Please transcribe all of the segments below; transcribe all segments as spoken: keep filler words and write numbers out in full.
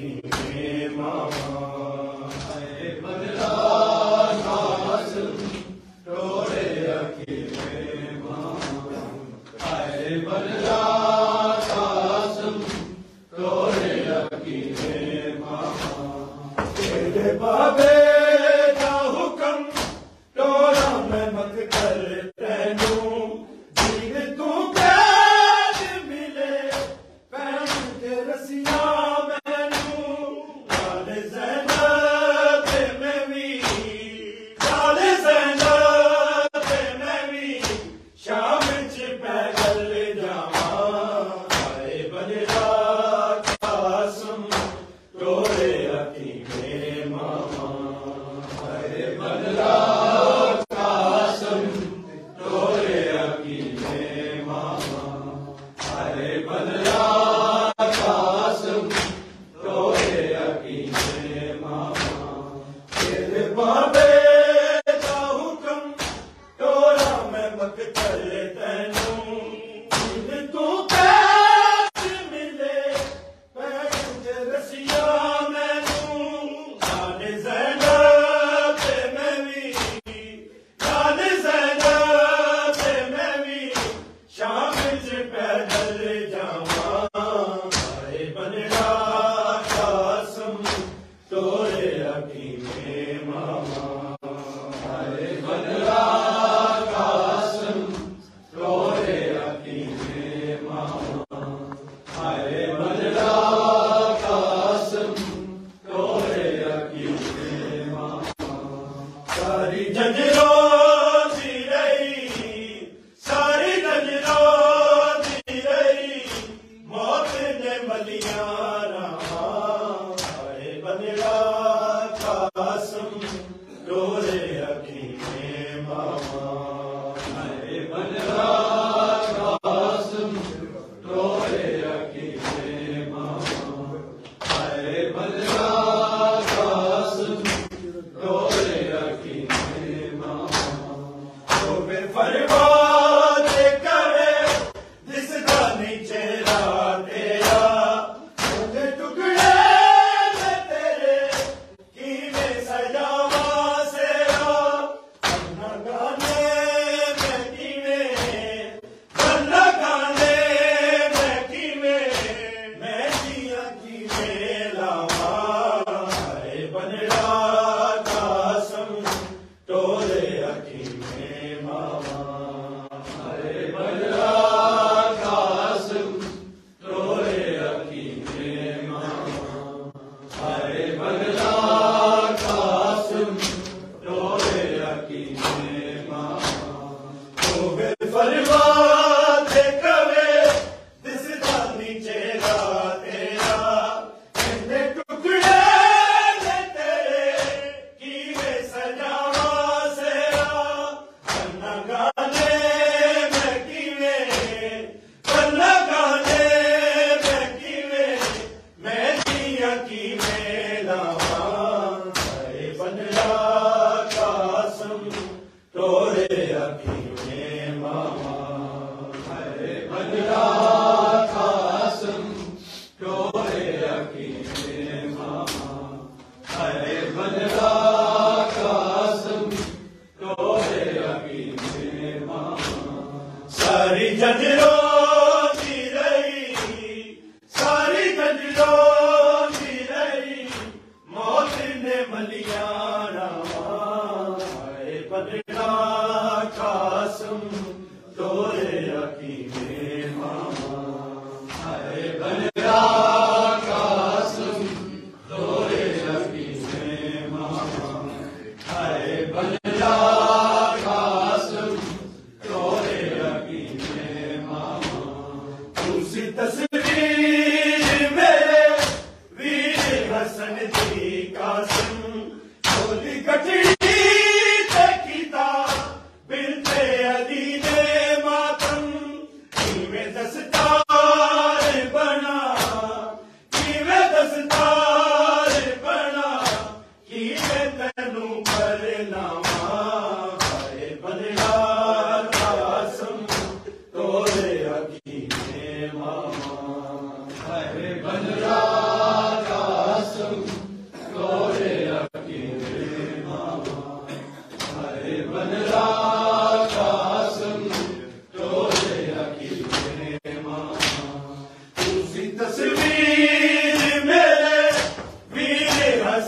की मेला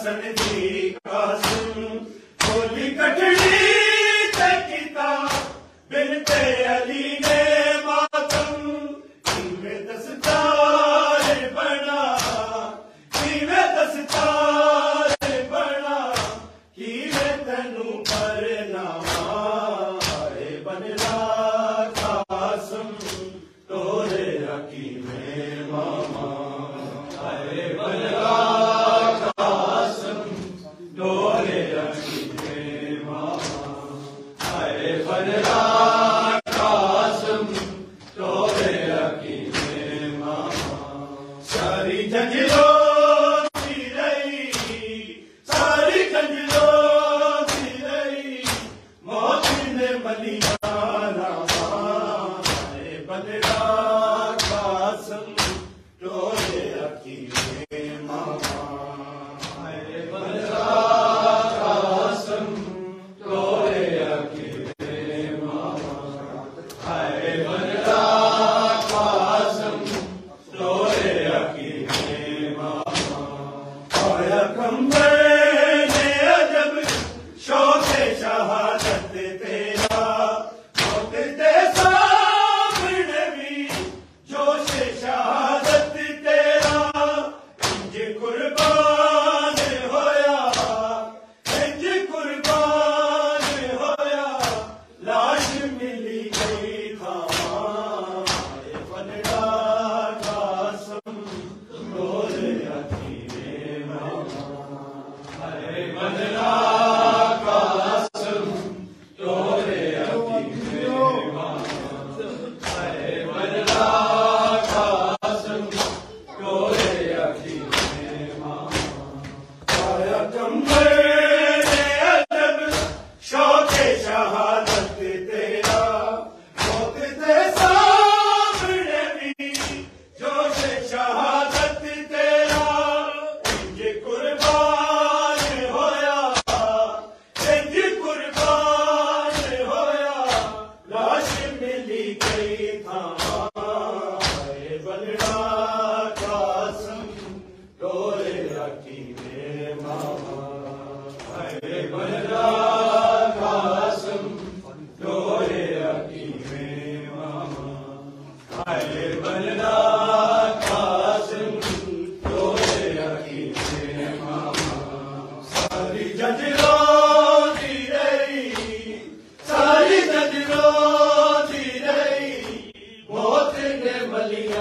हसन दी कासिम बोली कटड़ी तकिता बिनते अली ने मातम कीवे दस्तार बना कीवे दस्तार बना कीवे तनु पर नामाए बनला कासिम तोरे रखी में मामा अरे बनला कासिम तोरे रखी में मामा अरे बनला कासिम तोरे रखी में मामा सारी जंजीरों की रही सारी जंजीरों की रही मौत ने मलिया बनला कासिम तोरे रखी में मामा अरे बनला कासिम तोरे रखी में मामा अरे बनला कासिम तोरे रखी में मामा आया कंबर ने अजब शौक़े शहादत तेरा मौत दे शहादत तेरा इंज कुर्बान होया इंज कुर्बान होया लाश मिली गई थामा बनला कासिम तोरे रखी में मामा अरे बनला कासिम तोरे रखी में मामा अरे बनला शहादत तेरा मौत दे सामने भी जोश शहादत तेरा इंज कुर्बान होया इंज कुर्बान होया लाश मिली गई थामा बनला कासिम तोरे रखी में मामा अरे बनला कासिम तोरे रखी में मामा अरे बनला कासिम तोरे रखी में मामा सारी जंजीरों की रही सारी जंजीरों की रही मौत ने मलिया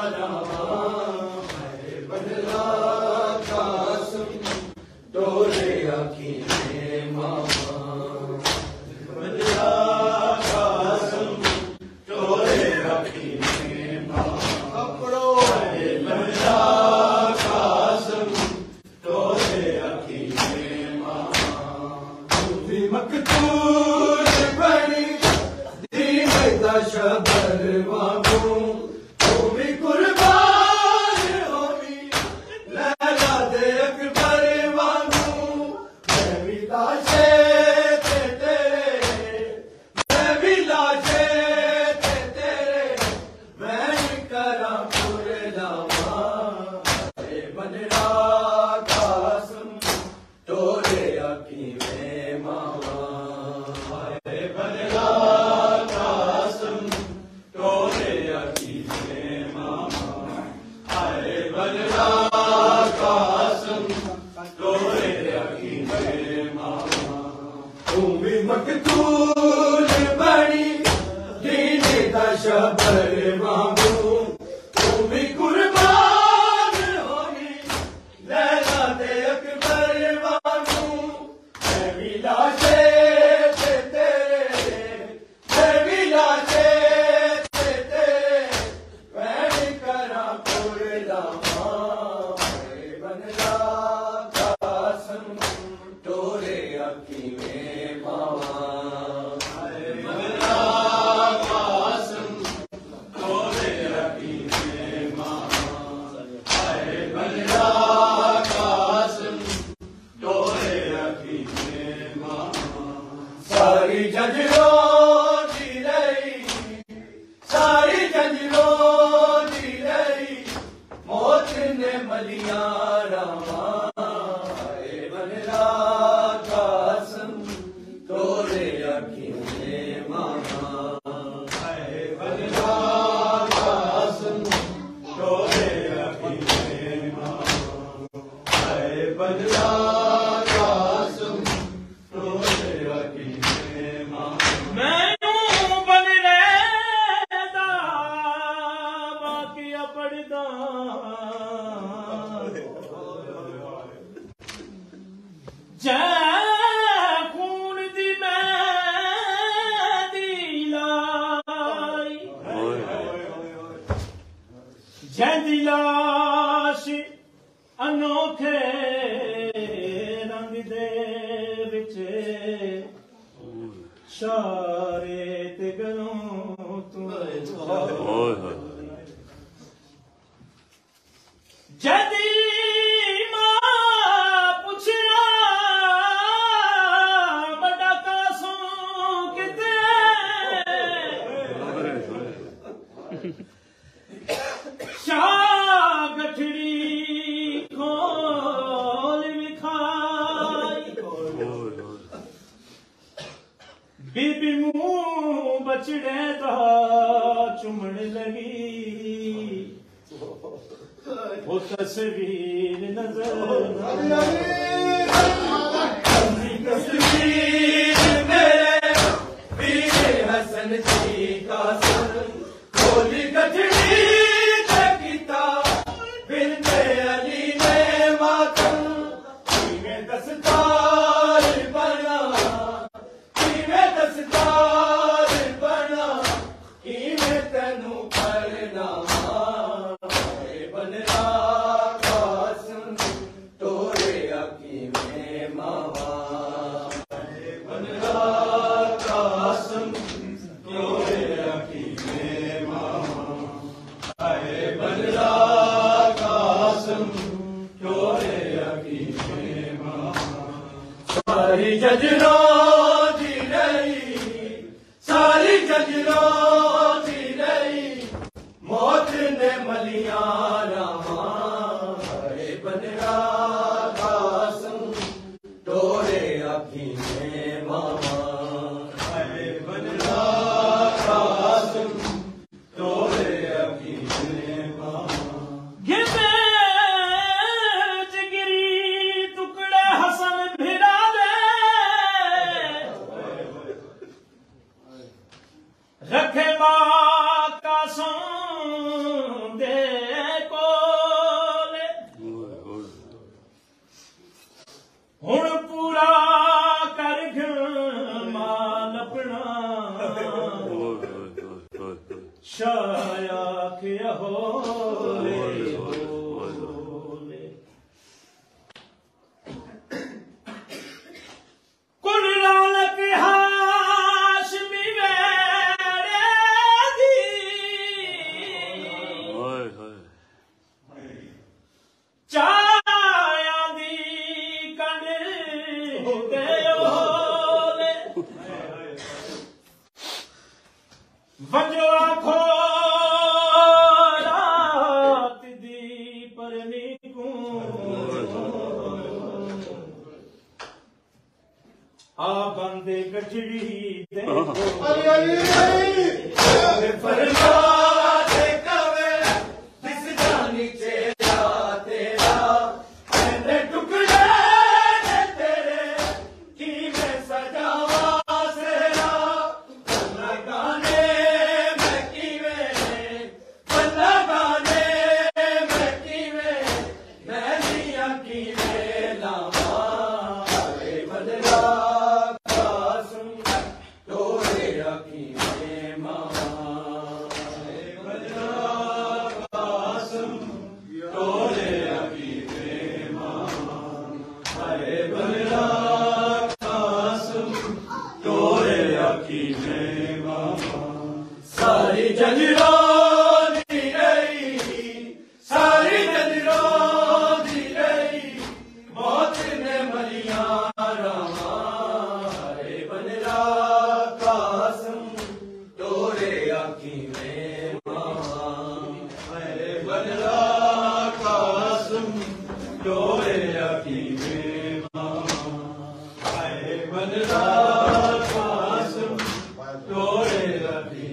अरे बनला कासिम तोरे रखी में मामा बनला कासिम तोरे रखी में मामा अरे बनला कासिम तोरे रखी में मामा तू भी मकतूल बनी दीन दा शबर वांगू तू भी कुर्बान होवी लैला दे अकबर वांगू मैं भी लाशे ते तेरे मैं भी लाशे ते तेरे मैं भी करा पूरे लामा अरे बनला कासिम तोरे रखी में मामा अरे बनला कासिम तोरे रखी में मामा अरे बनला कासिम तोरे रखी में मामा तू भी मकतूल बनी दीन दा शबर वांगू तू भी कुर्बान होगी लैला दे अकबर वांगू मैं भी लाशे ते तेरे मैं भी लाशे ते तेरे मैं भी करा पूरे लामा बनला कासिम तोरे रखी में मामा अरे बनला कासिम तोरे बनला कासम तोरे अखी में मामा है बनला कासम तोरे अखी में मामा है बनला कासम तोरे अखी में मामा मैनू बन रहदा बाकी पढ़दा जै खून दी मेहंदी लाई जैंदी लाश अनोखे रंग दे विच शारे ते गलों तू जदी मां पुछया बड़ा कासों किते शाह गठड़ी खोल विखाई बीबी मुंह बचड़े दा चुमण लगी वो तस्वीर नजर तस्वीर मेरे वीर हसन जी कासम खोली गठड़ी किता बिरते अली ने मातम में दस्तार बना में दस्तार बना में तेनू करना बनला कासम तोरे अखी में मावा बनला कासम तोरे अखी में मावा है बनला कासम तोरे अखी में मावा सारी जजरों दी रही सारी जजरों दी रही मौत ने मलिया रामा है बनला कासम तोरे अखी में मामा है बनला कासम तोरे अखी में मामा गिरते जिगरी टुकड़े हसन भिड़ा दे रखे बा कासों दे कोले हुण पूरा कर माल अपना शाया के होले कुल रौनक हाशमी मेरे दी चाया दी कंड ते ओले वजो आखो रात दी परनी को आ बंदे गठड़ी दे फरमा दे कवे जिस जानी चेला तेरा मैंने टुकड़े ने तेरे की मैं सजावा सेरा बल्ला गाने मैं कीवे बल्ला गाने मैं कीवे मैं लिया कीवे लावा बनला कासम तोरे अखी में मामा बनला कासम तोरे अखी में मामा है बनला कासम तोरे अखी में मामा सारी जजरों दी रही सारी जजरों दी रही मौत ने मलिया रामा है बनला कासम तोरे अखी में मामा है बनला कासम तोरे अखी में मामा बदला कासम तोरे रबी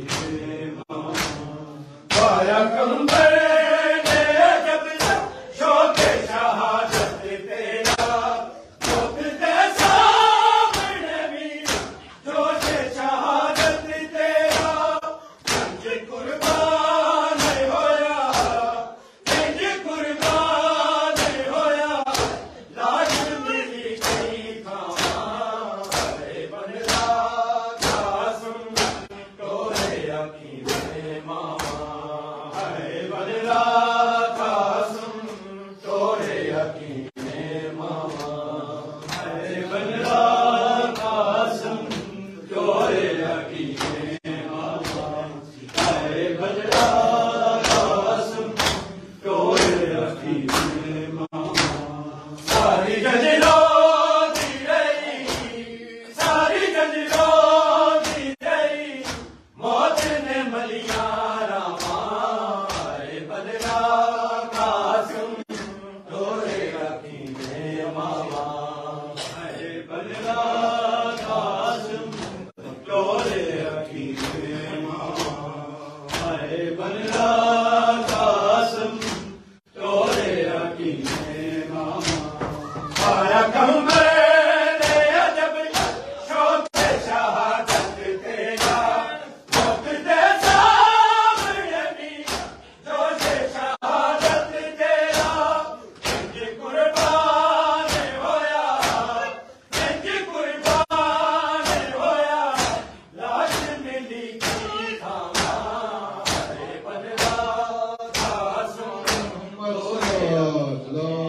पाया कंबर ने जब शोके शहादत तेरा शोक के सामने भी जोशे शहादत तेरा इंज कुर्बान होया इंज कुर्बान होया लाश मिली कई खां बदला कासम तोरे अखी में मामा बदला कासम तोरे अखी में मामा बदला कासम तोरे अखी में मामा बदला कासम तोरे अखी में मामा सारी जजलो दी रही सारी जजलो दी रही मौत ने मलिया रामा बदला कासम तोरे अखी में मामा बदला कासम तोरे अखी में मामा बदला कासम तोरे अखी में मामा पाया कंबर ने अजब शोक शहादत तेरा शोक के सामने भी जोशे शहादत तेरा इंज कुर्बान होया इंज कुर्बान होया लाश मिली की खामा बदला कासम तोरे